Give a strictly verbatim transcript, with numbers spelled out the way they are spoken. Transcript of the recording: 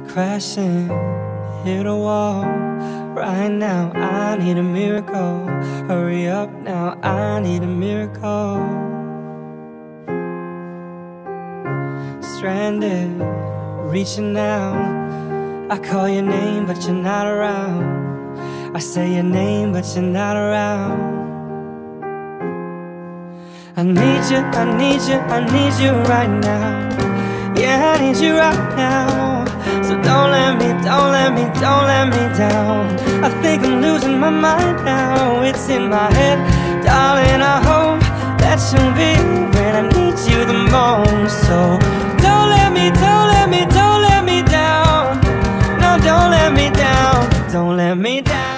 crashing, hit a wall. Right now I need a miracle. Hurry up now, I need a miracle. Stranded, reaching out. I call your name but you're not around. I say your name but you're not around. I need you, I need you, I need you right now. Yeah, I need you right now. So don't let me, don't let me, don't let me down. I think I'm losing my mind now. It's in my head, darling, I hope that you'll be when I need you the most. So don't let me, don't let me, don't let me down. No, don't let me down, don't let me down.